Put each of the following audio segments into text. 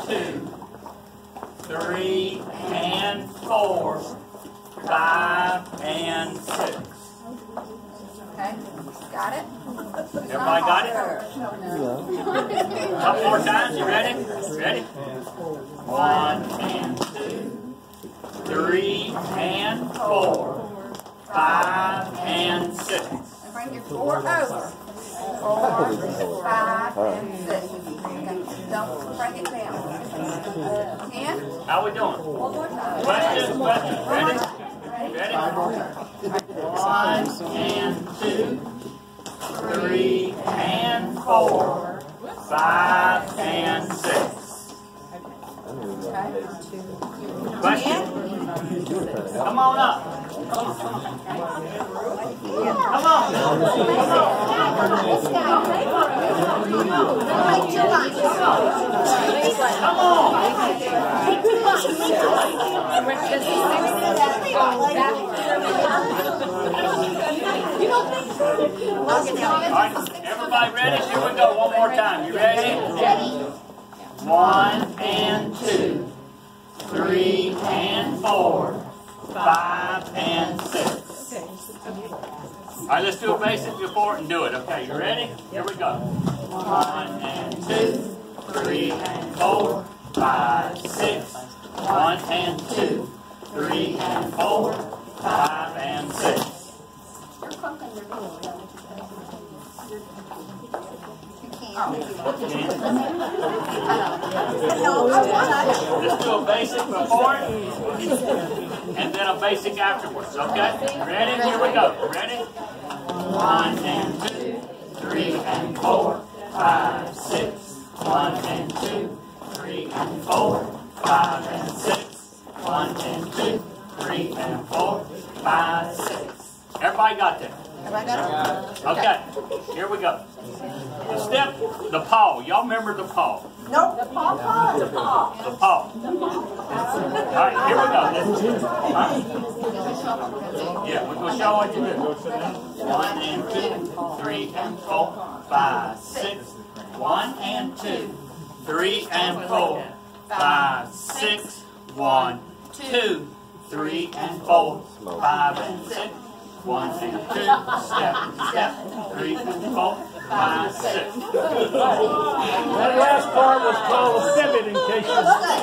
2, 3 and 4, 5 and 6. Okay, got it? Everybody got it? A couple more times, you ready? Ready? 1 and 2, 3 and 4, 5 and 6. And bring your 4 over. 4, 5, and 6. Okay, don't bring it down. 10. How we doing? One more time. Questions? Ready? Ready? 1 and 2, 3 and 4, 5 and 6. Question? Come on up. Come on. Come Alright, everybody ready? Here we go, one more time. You ready? 1 and 2, 3 and 4, 5 and 6. Alright, let's do a basic before and do it. Okay, you ready? Here we go. 1 and 2, 3 and 4, 5, 6. 1 and 2, 3 and 4, 5 and 6. Let's do a basic before and then a basic afterwards, okay? Ready? Here we go. Ready? 1 and 2, 3 and 4, 5, 6. 1 and 2, 3 and 4, 5 and 6. 1 and 2, 3 and 4, 5, 6. Everybody got that? Everybody got it? Okay, here we go. The step, the paw. Y'all remember the paw? Nope. The paw. The paw. All right, here we go. Yeah, we're going to show what you do. 1 and 2, 3 and 4, 5, 6. 1 and 2, 3 and 4, 5, 6. 1, 2, 3 and 4, 5 and 6. 1 and 2, step, 3 and 4, 5, 6. That last part was called a pivot in case you...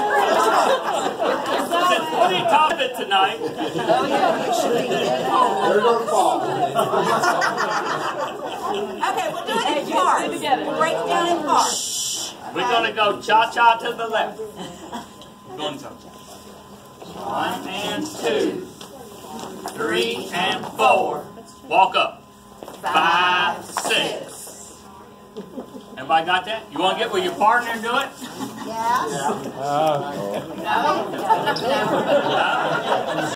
What are you talking about tonight? They're going to fall. Okay, we'll do it in parts. We'll break it down in parts. We're going to go cha-cha to the left. Going to 1 and 2, 3 and 4. Walk up. 5, 6. Everybody got that? You want to get with your partner and do it? Yeah.